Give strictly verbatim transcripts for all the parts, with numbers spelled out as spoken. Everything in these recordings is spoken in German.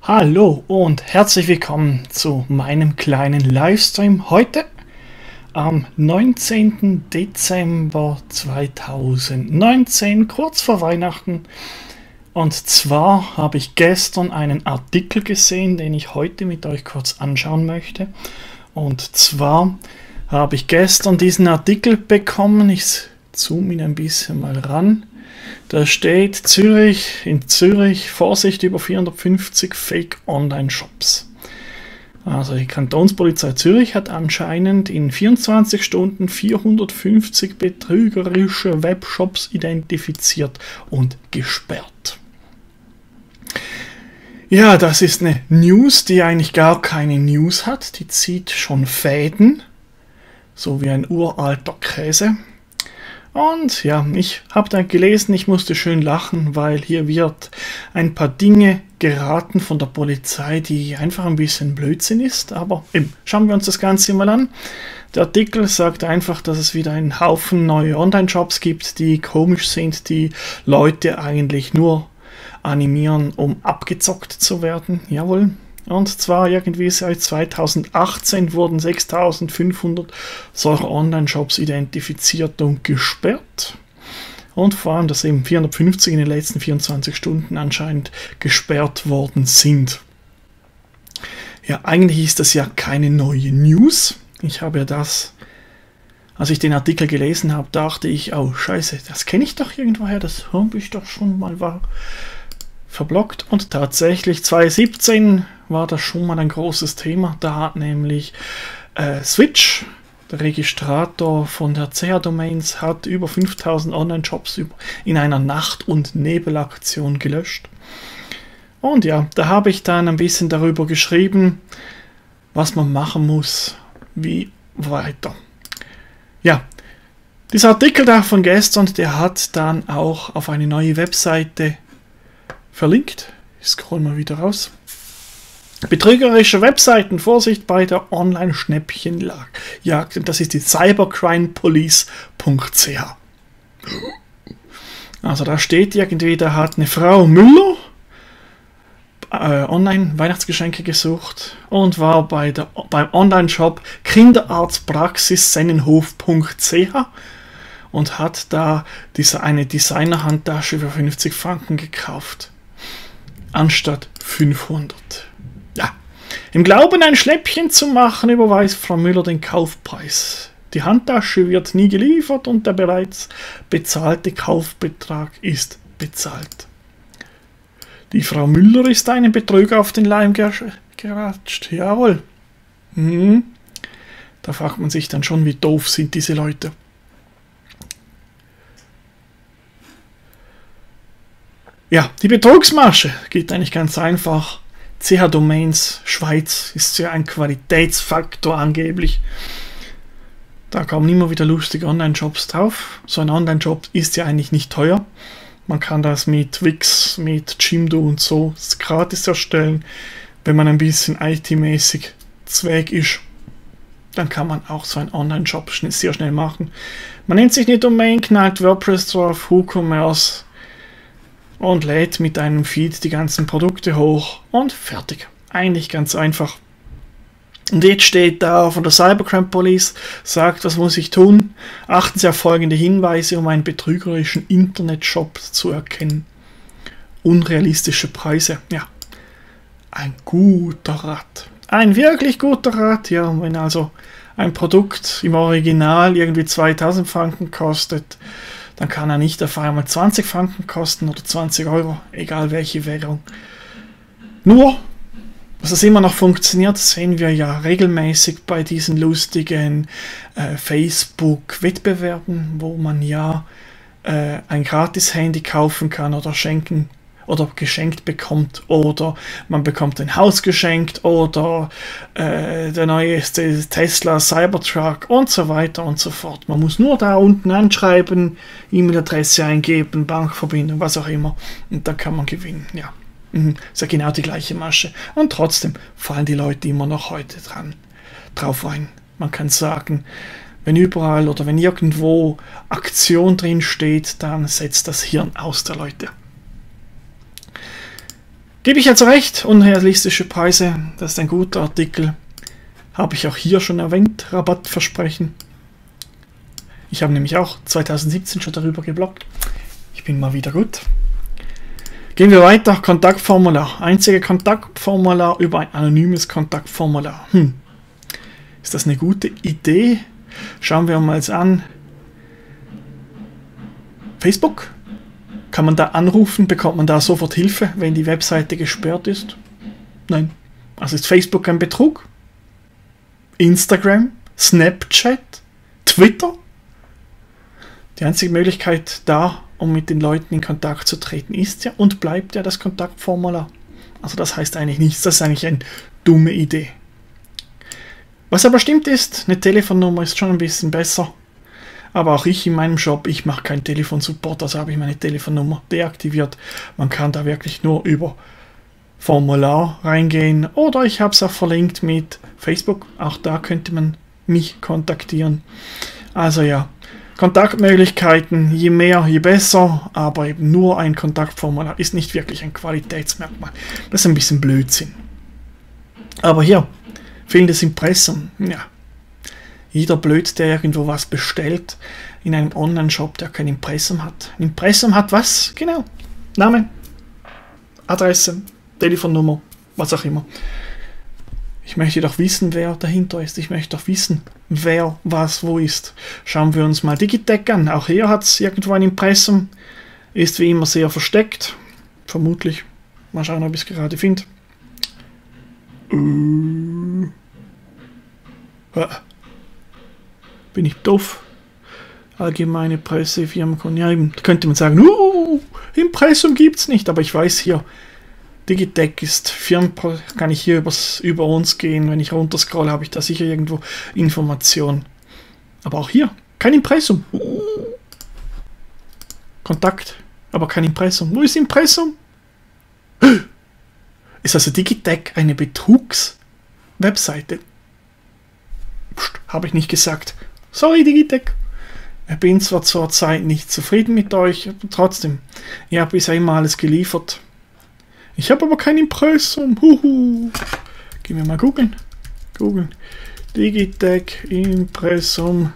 Hallo und herzlich willkommen zu meinem kleinen Livestream heute am neunzehnten Dezember zweitausendneunzehn, kurz vor Weihnachten. Und zwar habe ich gestern einen Artikel gesehen, den ich heute mit euch kurz anschauen möchte. Und zwar habe ich gestern diesen Artikel bekommen, ich zoome ihn ein bisschen mal ran. Da steht Zürich, in Zürich, Vorsicht über vierhundertfünfzig Fake-Online-Shops. Also die Kantonspolizei Zürich hat anscheinend in vierundzwanzig Stunden vierhundertfünfzig betrügerische Webshops identifiziert und gesperrt. Ja, das ist eine News, die eigentlich gar keine News hat. Die zieht schon Fäden, so wie ein uralter Käse. Und ja, ich habe da gelesen, ich musste schön lachen, weil hier wird ein paar Dinge geraten von der Polizei, die einfach ein bisschen Blödsinn ist. Aber eben, schauen wir uns das Ganze mal an. Der Artikel sagt einfach, dass es wieder einen Haufen neue Online-Shops gibt, die komisch sind, die Leute eigentlich nur animieren, um abgezockt zu werden. Jawohl. Und zwar irgendwie seit zweitausendachtzehn wurden sechstausendfünfhundert solcher Online-Shops identifiziert und gesperrt. Und vor allem, dass eben vierhundertfünfzig in den letzten vierundzwanzig Stunden anscheinend gesperrt worden sind. Ja, eigentlich ist das ja keine neue News. Ich habe ja das, als ich den Artikel gelesen habe, dachte ich, oh scheiße, das kenne ich doch irgendwoher, das habe ich doch schon mal war verblockt. Und tatsächlich zweitausendsiebzehn war das schon mal ein großes Thema. Da hat nämlich äh, Switch, der Registrator von der C H-Domains, hat über fünftausend Online-Shops in einer Nacht- und Nebelaktion gelöscht. Und ja, da habe ich dann ein bisschen darüber geschrieben, was man machen muss, wie weiter. Ja, dieser Artikel da von gestern, der hat dann auch auf eine neue Webseite verlinkt. Ich scroll mal wieder raus. Betrügerische Webseiten, Vorsicht bei der Online-Schnäppchenjagd. Das ist die cybercrime police punkt c h. Also da steht irgendwie, da hat eine Frau Müller äh, Online-Weihnachtsgeschenke gesucht und war bei der, beim Online-Shop Kinderarztpraxis Sennenhof punkt c h und hat da diese, eine Designer-Handtasche für fünfzig Franken gekauft. Anstatt fünfhundert. Ja. Im Glauben, ein Schnäppchen zu machen, überweist Frau Müller den Kaufpreis. Die Handtasche wird nie geliefert und der bereits bezahlte Kaufbetrag ist bezahlt. Die Frau Müller ist einem Betrüger auf den Leim geratscht. Jawohl. Hm. Da fragt man sich dann schon, wie doof sind diese Leute. Ja, die Betrugsmasche geht eigentlich ganz einfach. C H-Domains Schweiz ist ja ein Qualitätsfaktor angeblich. Da kommen immer wieder lustige Online-Shops drauf. So ein Online-Shop ist ja eigentlich nicht teuer. Man kann das mit Wix, mit Jimdo und so gratis erstellen. Wenn man ein bisschen I T-mäßig zweg ist, dann kann man auch so einen Online-Shop sehr schnell machen. Man nennt sich eine Domain, knallt WordPress drauf, WooCommerce und lädt mit einem Feed die ganzen Produkte hoch und fertig. Eigentlich ganz einfach. Und jetzt steht da von der Cybercrime Police, sagt, was muss ich tun? Achten Sie auf folgende Hinweise, um einen betrügerischen Internetshop zu erkennen. Unrealistische Preise. Ja, ein guter Rat. Ein wirklich guter Rat. Ja, wenn also ein Produkt im Original irgendwie zweitausend Franken kostet, dann kann er nicht auf einmal zwanzig Franken kosten oder zwanzig Euro, egal welche Währung. Nur, dass es immer noch funktioniert, sehen wir ja regelmäßig bei diesen lustigen äh, Facebook-Wettbewerben, wo man ja äh, ein Gratis-Handy kaufen kann oder schenken oder geschenkt bekommt oder man bekommt ein Haus geschenkt oder äh, der neueste Tesla Cybertruck und so weiter und so fort. Man muss nur da unten anschreiben, E-Mail-Adresse eingeben, Bankverbindung, was auch immer und da kann man gewinnen. Ja, mhm. Ist ja genau die gleiche Masche und trotzdem fallen die Leute immer noch heute dran, drauf ein. Man kann sagen, wenn überall oder wenn irgendwo Aktion drin steht, dann setzt das Hirn aus der Leute. Gebe ich also recht, unrealistische Preise, das ist ein guter Artikel. Habe ich auch hier schon erwähnt, Rabattversprechen. Ich habe nämlich auch zweitausendsiebzehn schon darüber gebloggt. Ich bin mal wieder gut. Gehen wir weiter, Kontaktformular. Einzige Kontaktformular über ein anonymes Kontaktformular. Hm. Ist das eine gute Idee? Schauen wir uns an. Facebook? Kann man da anrufen? Bekommt man da sofort Hilfe, wenn die Webseite gesperrt ist? Nein. Also ist Facebook ein Betrug? Instagram? Snapchat? Twitter? Die einzige Möglichkeit da, um mit den Leuten in Kontakt zu treten, ist ja und bleibt ja das Kontaktformular. Also das heißt eigentlich nichts, das ist eigentlich eine dumme Idee. Was aber stimmt ist, eine Telefonnummer ist schon ein bisschen besser. Aber auch ich in meinem Shop, ich mache keinen Telefonsupport, also habe ich meine Telefonnummer deaktiviert. Man kann da wirklich nur über Formular reingehen oder ich habe es auch verlinkt mit Facebook. Auch da könnte man mich kontaktieren. Also ja, Kontaktmöglichkeiten, je mehr, je besser, aber eben nur ein Kontaktformular ist nicht wirklich ein Qualitätsmerkmal. Das ist ein bisschen Blödsinn. Aber hier, fehlendes Impressum, ja. Jeder Blöd, der irgendwo was bestellt in einem Online-Shop, der kein Impressum hat. Ein Impressum hat was? Genau. Name, Adresse, Telefonnummer, was auch immer. Ich möchte doch wissen, wer dahinter ist. Ich möchte doch wissen, wer was wo ist. Schauen wir uns mal Digitec an. Auch hier hat es irgendwo ein Impressum. Ist wie immer sehr versteckt. Vermutlich. Mal schauen, ob ich es gerade finde. Uh. Bin ich doof? Allgemeine Presse, Firmen, ja, eben, könnte man sagen, uh, Impressum gibt es nicht, aber ich weiß hier, Digitec ist Firmen, kann ich hier übers, über uns gehen, wenn ich runterscroll, habe ich da sicher irgendwo Informationen. Aber auch hier, kein Impressum. Uh. Kontakt, aber kein Impressum. Wo ist Impressum? Ist also Digitec eine Betrugs-Webseite? Habe ich nicht gesagt. Sorry, Digitec. Ich bin zwar zur Zeit nicht zufrieden mit euch, aber trotzdem. Ihr habt bisher immer alles geliefert. Ich habe aber kein Impressum. Huhu. Gehen wir mal googeln. Googeln. Digitec Impressum.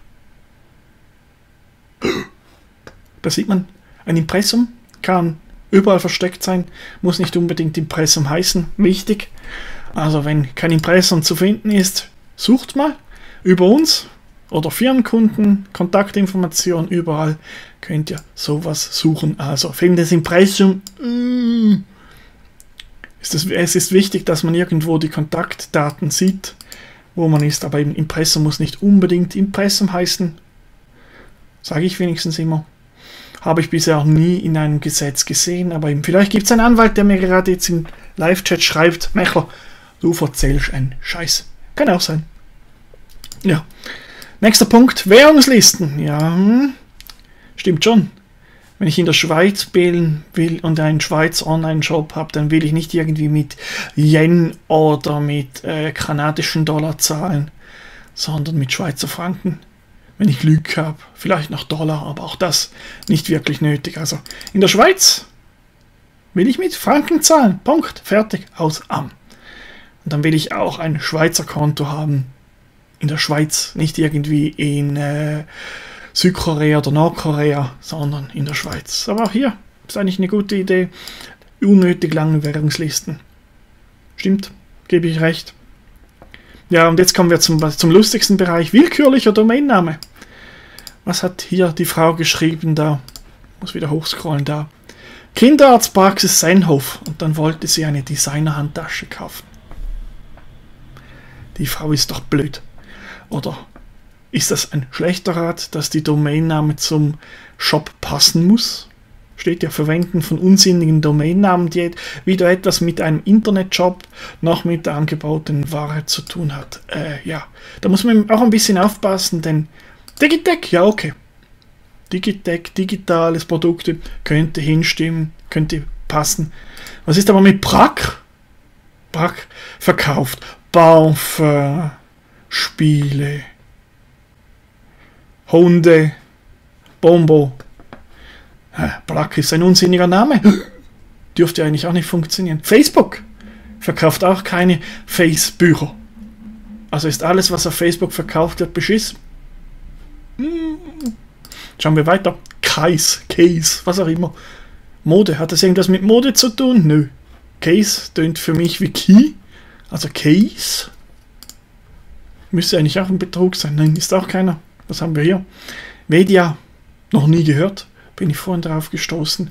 Da sieht man, ein Impressum kann überall versteckt sein, muss nicht unbedingt Impressum heißen. Wichtig. Also wenn kein Impressum zu finden ist, sucht mal über uns oder Firmenkunden, Kontaktinformationen, überall könnt ihr sowas suchen. Also fehlendes Impressum. Mm, ist das, es ist wichtig, dass man irgendwo die Kontaktdaten sieht, wo man ist, aber eben Impressum muss nicht unbedingt Impressum heißen. Sage ich wenigstens immer. Habe ich bisher auch nie in einem Gesetz gesehen, aber eben vielleicht gibt es einen Anwalt, der mir gerade jetzt im Live-Chat schreibt, Mecher, du erzählst einen Scheiß. Kann auch sein. Ja. Nächster Punkt, Währungslisten. Ja, hm. Stimmt schon. Wenn ich in der Schweiz wählen will und einen Schweizer Online-Shop habe, dann will ich nicht irgendwie mit Yen oder mit äh, kanadischen Dollar zahlen, sondern mit Schweizer Franken. Wenn ich Glück habe, vielleicht noch Dollar, aber auch das nicht wirklich nötig. Also in der Schweiz will ich mit Franken zahlen. Punkt. Fertig. Aus. Am. Und dann will ich auch ein Schweizer Konto haben. In der Schweiz, nicht irgendwie in äh, Südkorea oder Nordkorea, sondern in der Schweiz. Aber auch hier ist eigentlich eine gute Idee. Unnötig lange Währungslisten. Stimmt, gebe ich recht. Ja, und jetzt kommen wir zum, zum lustigsten Bereich. Willkürlicher Domainname. Was hat hier die Frau geschrieben da? Muss wieder hochscrollen da. Kinderarztpraxis Seinhof. Und dann wollte sie eine Designer-Handtasche kaufen. Die Frau ist doch blöd. Oder ist das ein schlechter Rat, dass die Domainname zum Shop passen muss? Steht ja Verwenden von unsinnigen Domainnamen, die weder etwas mit einem Internetshop noch mit der angebotenen Ware zu tun hat. Äh, ja, da muss man auch ein bisschen aufpassen, denn Digitec, ja okay. Digitec, digitales Produkte, könnte hinstimmen, könnte passen. Was ist aber mit Brack? Brack verkauft Parfum, Spiele, Hunde, Bombo. Brack ist ein unsinniger Name. Dürfte eigentlich auch nicht funktionieren. Facebook verkauft auch keine Face-Bücher. Also ist alles, was auf Facebook verkauft wird, beschissen. Hm. Schauen wir weiter. Case, Case, was auch immer. Mode, hat das irgendwas mit Mode zu tun? Nö. Case tönt für mich wie Key. Also Case. Müsste eigentlich auch ein Betrug sein. Nein, ist auch keiner. Was haben wir hier? Media. Noch nie gehört. Bin ich vorhin drauf gestoßen.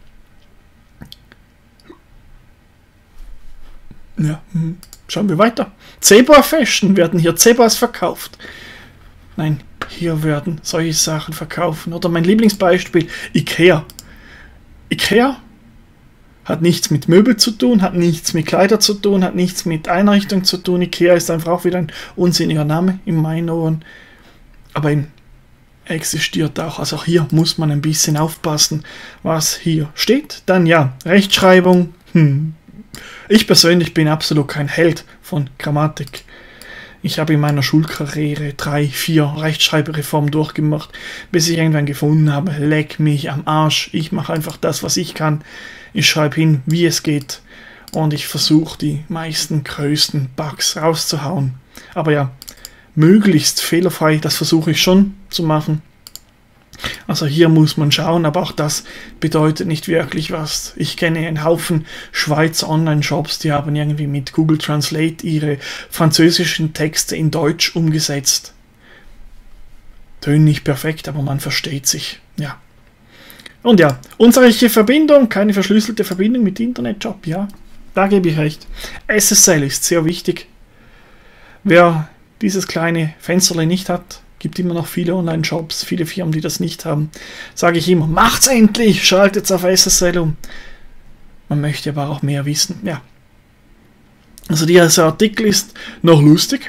Ja, hm. Schauen wir weiter. Zebra Fashion, werden hier Zebras verkauft. Nein, hier werden solche Sachen verkaufen. Oder mein Lieblingsbeispiel, Ikea. Ikea hat nichts mit Möbel zu tun, hat nichts mit Kleider zu tun, hat nichts mit Einrichtung zu tun. Ikea ist einfach auch wieder ein unsinniger Name in meinen Ohren. Aber eben existiert auch. Also auch hier muss man ein bisschen aufpassen, was hier steht. Dann ja, Rechtschreibung. Hm. Ich persönlich bin absolut kein Held von Grammatik. Ich habe in meiner Schulkarriere drei, vier Rechtschreibreformen durchgemacht, bis ich irgendwann gefunden habe, leck mich am Arsch. Ich mache einfach das, was ich kann. Ich schreibe hin, wie es geht. Und ich versuche, die meisten größten Bugs rauszuhauen. Aber ja, möglichst fehlerfrei, das versuche ich schon zu machen. Also hier muss man schauen, aber auch das bedeutet nicht wirklich was. Ich kenne einen Haufen Schweizer Online-Shops, die haben irgendwie mit Google Translate ihre französischen Texte in Deutsch umgesetzt. Tönen nicht perfekt, aber man versteht sich. Ja. Und ja, unsere Verbindung, keine verschlüsselte Verbindung mit Internetshop, ja, da gebe ich recht. S S L ist sehr wichtig. Wer dieses kleine Fensterchen nicht hat, gibt immer noch viele Online-Shops, viele Firmen, die das nicht haben. Sage ich immer, macht's endlich, schaltet's auf S S L um. Man möchte aber auch mehr wissen. Ja. Also dieser Artikel ist noch lustig.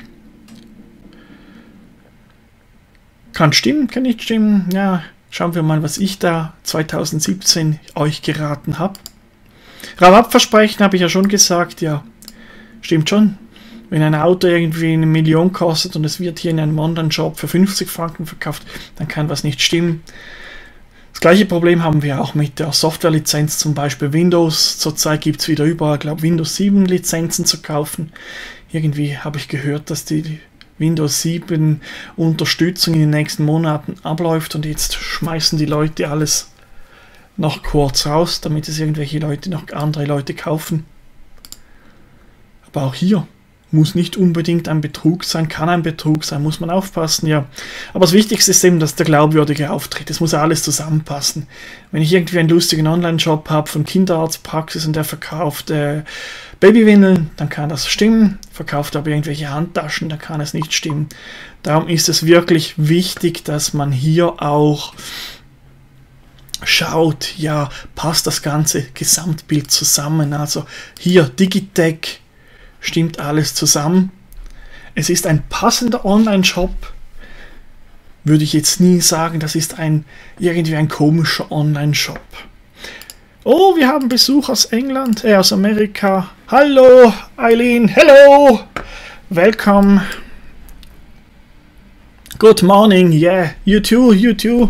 Kann stimmen, kann nicht stimmen. Ja, schauen wir mal, was ich da zwanzig siebzehn euch geraten habe. Rabattversprechen habe ich ja schon gesagt, ja, stimmt schon. Wenn ein Auto irgendwie eine Million kostet und es wird hier in einem Online-Shop für fünfzig Franken verkauft, dann kann was nicht stimmen. Das gleiche Problem haben wir auch mit der Softwarelizenz, zum Beispiel Windows. Zurzeit gibt es wieder überall, glaube Windows sieben Lizenzen zu kaufen. Irgendwie habe ich gehört, dass die Windows sieben Unterstützung in den nächsten Monaten abläuft und jetzt schmeißen die Leute alles noch kurz raus, damit es irgendwelche Leute noch andere Leute kaufen. Aber auch hier muss nicht unbedingt ein Betrug sein, kann ein Betrug sein, muss man aufpassen, ja. Aber das Wichtigste ist eben, dass der glaubwürdige Auftritt, es muss alles zusammenpassen. Wenn ich irgendwie einen lustigen Online-Shop habe von Kinderarztpraxis und der verkauft äh, Babywindeln, dann kann das stimmen, verkauft aber irgendwelche Handtaschen, dann kann es nicht stimmen. Darum ist es wirklich wichtig, dass man hier auch schaut, ja, passt das ganze Gesamtbild zusammen. Also hier Digitec, stimmt alles zusammen. Es ist ein passender Online-Shop. Würde ich jetzt nie sagen, das ist ein irgendwie ein komischer Online-Shop. Oh, wir haben Besuch aus England, äh, aus Amerika. Hallo, Eileen. Hello. Welcome. Good morning. Yeah, you too, you too.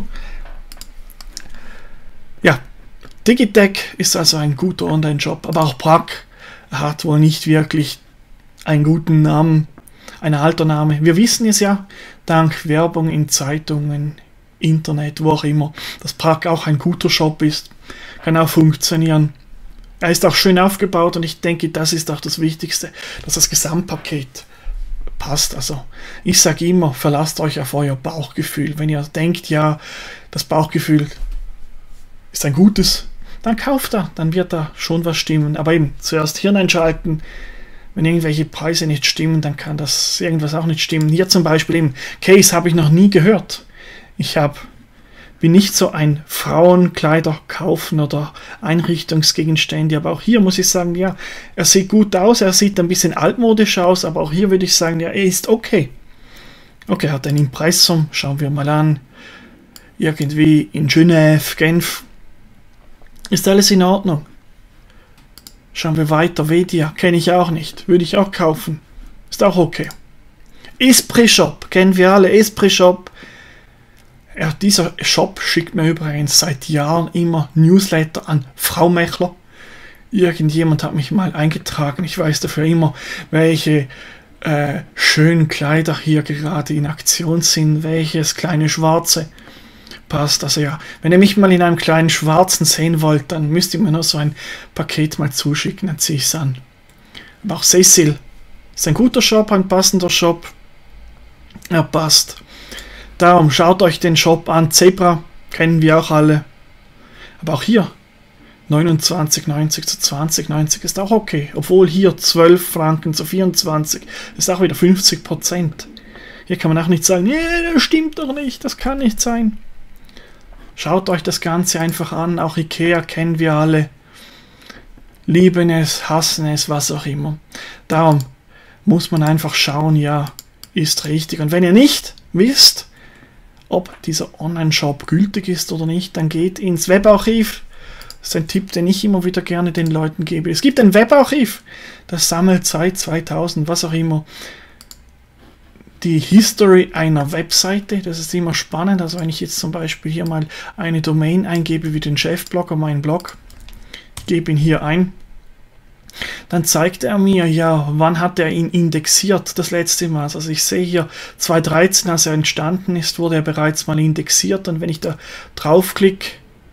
Ja, Digitec ist also ein guter Online-Shop, aber auch Prack hat wohl nicht wirklich einen guten Namen, ein alter Name. Wir wissen es ja, dank Werbung in Zeitungen, Internet, wo auch immer, dass Prack auch ein guter Shop ist, kann auch funktionieren. Er ist auch schön aufgebaut und ich denke, das ist auch das Wichtigste, dass das Gesamtpaket passt. Also ich sage immer, verlasst euch auf euer Bauchgefühl. Wenn ihr denkt, ja, das Bauchgefühl ist ein gutes, dann kauft er, dann wird da schon was stimmen. Aber eben, zuerst Hirn einschalten. Wenn irgendwelche Preise nicht stimmen, dann kann das irgendwas auch nicht stimmen. Hier zum Beispiel eben, Case habe ich noch nie gehört. Ich habe, bin nicht so ein Frauenkleider kaufen oder Einrichtungsgegenstände, aber auch hier muss ich sagen, ja, er sieht gut aus, er sieht ein bisschen altmodisch aus, aber auch hier würde ich sagen, ja, er ist okay. Okay, hat ein Impressum, schauen wir mal an. Irgendwie in Genève, Genf. Ist alles in Ordnung? Schauen wir weiter. Vedia kenne ich auch nicht. Würde ich auch kaufen. Ist auch okay. Esprit Shop. Kennen wir alle. Esprit Shop. Ja, dieser Shop schickt mir übrigens seit Jahren immer Newsletter an Frau Mechler. Irgendjemand hat mich mal eingetragen, ich weiß dafür immer, welche äh, schönen Kleider hier gerade in Aktion sind, welches kleine schwarze passt. Also ja, wenn ihr mich mal in einem kleinen schwarzen sehen wollt, dann müsst ihr mir nur so ein Paket mal zuschicken, dann ziehe ich es an. Aber auch Cecil ist ein guter Shop, ein passender Shop. Er passt. Darum schaut euch den Shop an. Zebra kennen wir auch alle. Aber auch hier neunundzwanzig neunzig zu zwanzig neunzig ist auch okay. Obwohl hier zwölf Franken zu vierundzwanzig ist auch wieder fünfzig Prozent. Hier kann man auch nicht sagen, nee, das stimmt doch nicht, das kann nicht sein. Schaut euch das Ganze einfach an. Auch Ikea kennen wir alle. Lieben es, hassen es, was auch immer. Darum muss man einfach schauen, ja, ist richtig. Und wenn ihr nicht wisst, ob dieser Online-Shop gültig ist oder nicht, dann geht ins Webarchiv. Das ist ein Tipp, den ich immer wieder gerne den Leuten gebe. Es gibt ein Webarchiv, das sammelt seit zweitausend, was auch immer, die History einer Webseite. Das ist immer spannend. Also wenn ich jetzt zum Beispiel hier mal eine Domain eingebe, wie den Chefblogger, meinen Blog, gebe ihn hier ein, dann zeigt er mir, ja, wann hat er ihn indexiert das letzte Mal. Also ich sehe hier zwanzig dreizehn, als er entstanden ist, wurde er bereits mal indexiert. Und wenn ich da draufklicke,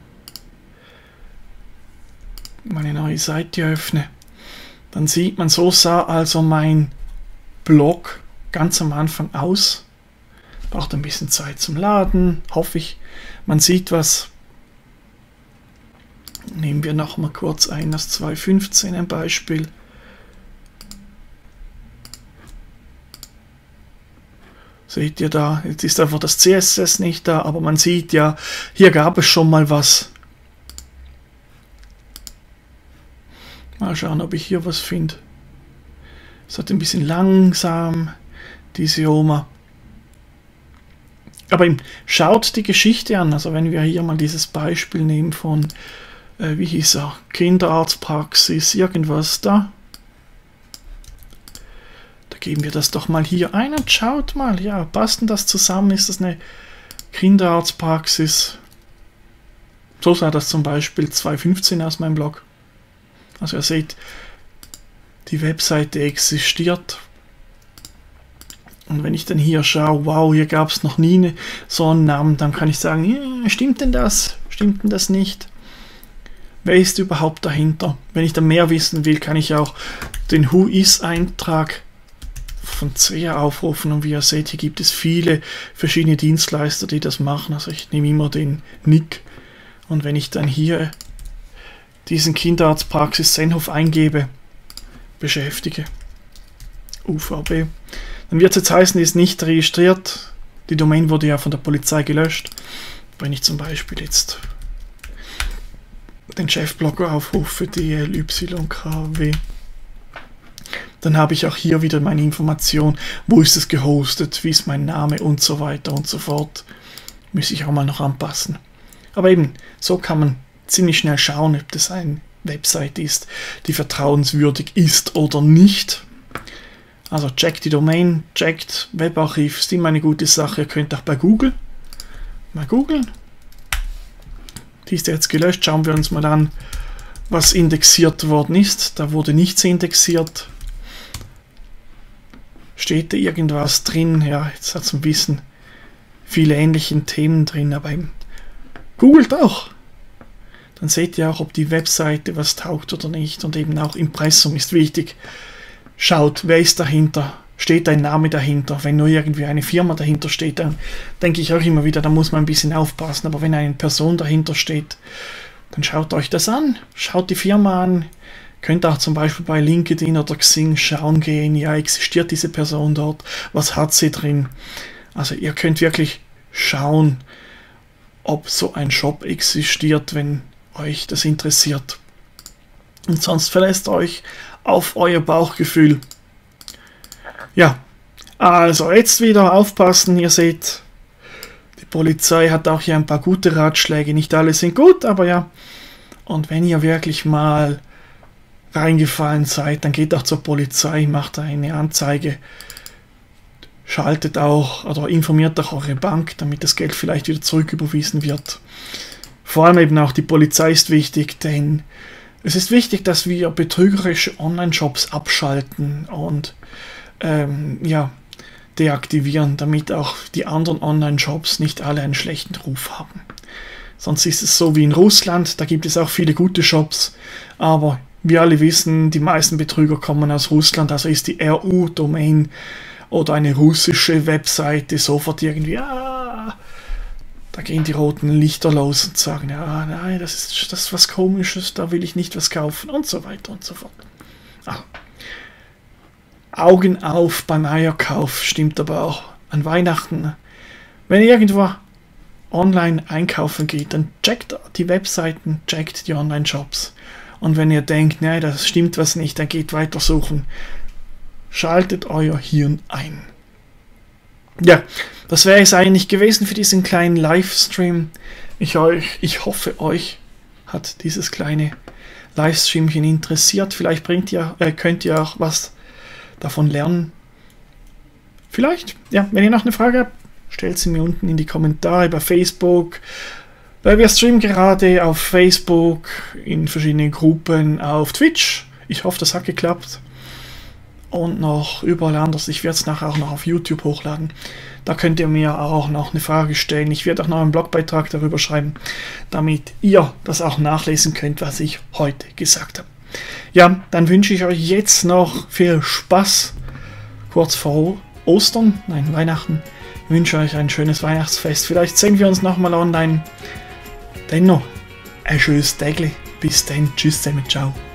meine neue Seite öffne, dann sieht man, so sah also mein Blog ganz am Anfang aus. Braucht ein bisschen Zeit zum Laden, hoffe ich. Man sieht was. Nehmen wir noch mal kurz ein, das zwanzig fünfzehn ein Beispiel. Seht ihr da, jetzt ist einfach das C S S nicht da, aber man sieht ja, hier gab es schon mal was. Mal schauen, ob ich hier was finde. Es hat ein bisschen langsam, diese Oma. Aber eben, schaut die Geschichte an. Also wenn wir hier mal dieses Beispiel nehmen von, äh, wie hieß er, Kinderarztpraxis, irgendwas da. Da geben wir das doch mal hier ein und schaut mal, ja, passt denn das zusammen? Ist das eine Kinderarztpraxis? So sah das zum Beispiel zwanzig fünfzehn aus meinem Blog. Also ihr seht, die Webseite existiert. Und wenn ich dann hier schaue, wow, hier gab es noch nie eine, so einen Namen, dann kann ich sagen, ja, stimmt denn das? Stimmt denn das nicht? Wer ist überhaupt dahinter? Wenn ich dann mehr wissen will, kann ich auch den Who Is-Eintrag von C E A aufrufen. Und wie ihr seht, hier gibt es viele verschiedene Dienstleister, die das machen. Also ich nehme immer den Nick. Und wenn ich dann hier diesen Kinderarztpraxis Senhof eingebe, beschäftige, U V B, dann wird es jetzt heißen, die ist nicht registriert. Die Domain wurde ja von der Polizei gelöscht. Wenn ich zum Beispiel jetzt den Chefblogger aufrufe, D L Y K W, dann habe ich auch hier wieder meine Information, wo ist es gehostet, wie ist mein Name und so weiter und so fort. Muss ich auch mal noch anpassen. Aber eben, so kann man ziemlich schnell schauen, ob das eine Website ist, die vertrauenswürdig ist oder nicht. Also checkt die Domain, checkt Webarchiv, ist immer eine gute Sache. Ihr könnt auch bei Google mal googeln. Die ist jetzt gelöscht. Schauen wir uns mal an, was indexiert worden ist. Da wurde nichts indexiert. Steht da irgendwas drin? Ja, jetzt hat es ein bisschen viele ähnliche Themen drin, aber eben googelt auch. Dann seht ihr auch, ob die Webseite was taugt oder nicht. Und eben auch Impressum ist wichtig. Schaut, wer ist dahinter? Steht ein Name dahinter? Wenn nur irgendwie eine Firma dahinter steht, dann denke ich auch immer wieder, da muss man ein bisschen aufpassen. Aber wenn eine Person dahinter steht, dann schaut euch das an. Schaut die Firma an. Könnt auch zum Beispiel bei LinkedIn oder Xing schauen gehen, ja, existiert diese Person dort? Was hat sie drin? Also ihr könnt wirklich schauen, ob so ein Shop existiert, wenn euch das interessiert. Und sonst verlässt euch auf euer Bauchgefühl. Ja, also jetzt wieder aufpassen. Ihr seht, die Polizei hat auch hier ein paar gute Ratschläge. Nicht alle sind gut, aber ja. Und wenn ihr wirklich mal reingefallen seid, dann geht auch zur Polizei, macht eine Anzeige. Schaltet auch oder informiert auch eure Bank, damit das Geld vielleicht wieder zurücküberwiesen wird. Vor allem eben auch die Polizei ist wichtig, denn Es ist wichtig, dass wir betrügerische Online-Shops abschalten und ähm, ja, deaktivieren, damit auch die anderen Online-Shops nicht alle einen schlechten Ruf haben. Sonst ist es so wie in Russland, da gibt es auch viele gute Shops, aber wir alle wissen, die meisten Betrüger kommen aus Russland, also ist die R U-Domain oder eine russische Webseite sofort irgendwie, ah, da gehen die roten Lichter los und sagen, ja, nein, das ist, das ist was Komisches, da will ich nicht was kaufen und so weiter und so fort. Ah. Augen auf beim Eierkauf, stimmt aber auch an Weihnachten. Wenn ihr irgendwo online einkaufen geht, dann checkt die Webseiten, checkt die Online-Shops. Und wenn ihr denkt, nein, das stimmt was nicht, dann geht weiter suchen. Schaltet euer Hirn ein. Ja, das wäre es eigentlich gewesen für diesen kleinen Livestream. Ich, euch, ich hoffe, euch hat dieses kleine Livestreamchen interessiert. Vielleicht bringt ihr, äh, könnt ihr auch was davon lernen. Vielleicht, ja, wenn ihr noch eine Frage habt, stellt sie mir unten in die Kommentare bei Facebook. Weil wir streamen gerade auf Facebook, in verschiedenen Gruppen, auf Twitch. Ich hoffe, das hat geklappt. Und noch überall anders. Ich werde es nachher auch noch auf YouTube hochladen. Da könnt ihr mir auch noch eine Frage stellen. Ich werde auch noch einen Blogbeitrag darüber schreiben, damit ihr das auch nachlesen könnt, was ich heute gesagt habe. Ja, dann wünsche ich euch jetzt noch viel Spaß. Kurz vor Ostern, nein, Weihnachten. Ich wünsche euch ein schönes Weihnachtsfest. Vielleicht sehen wir uns nochmal online. Dennoch, ein schönes Tägli. Bis dann. Tschüss zusammen. Ciao.